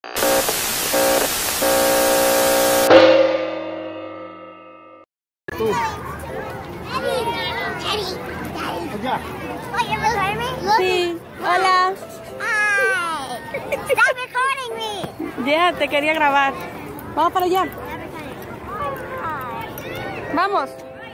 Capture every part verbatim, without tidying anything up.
Sí, hola. Hi. Stop recording me. Ya, yeah, te quería grabar. Vamos para allá. Vamos.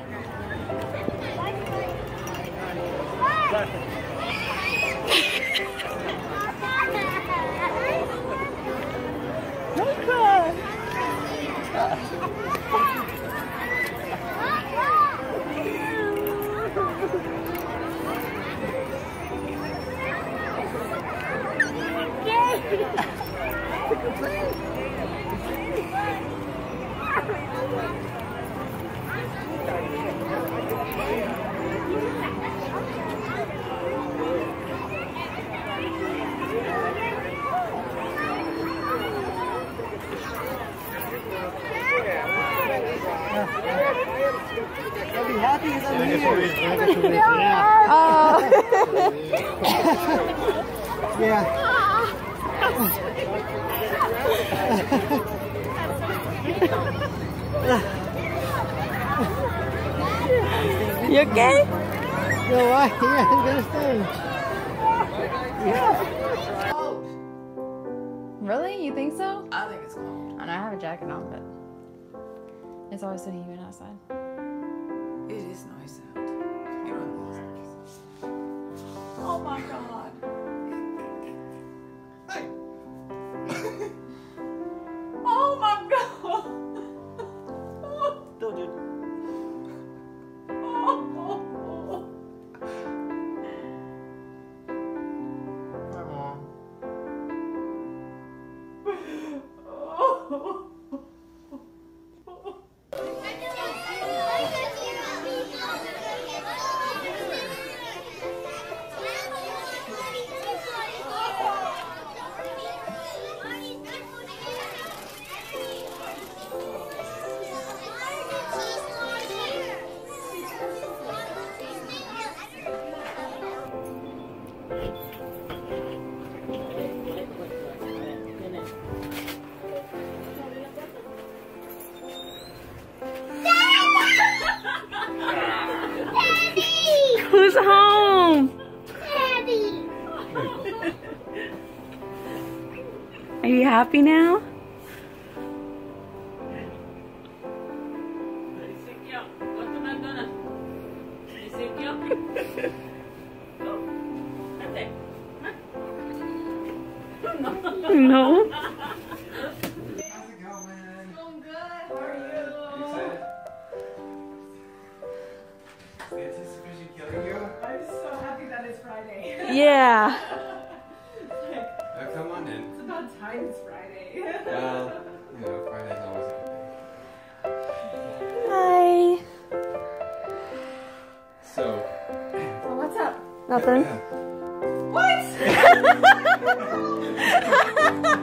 I'll be happy as I'm here. Yeah. Oh. Yeah. You okay? No, why? Yeah, I'm gonna stay. Yeah. Really? You think so? I think it's cold. And I have a jacket on, but it's always so humid outside. It is nice out. It was. Oh my god. Hey. Oh my god. Don't do it. Who's home? Daddy. Are you happy now? No. I'm so happy that it's Friday. Yeah. Oh, come on in. It's about time it's Friday. Well, you know, Friday's always a good day. Hi. So, So what's up? Nothing. yeah. What?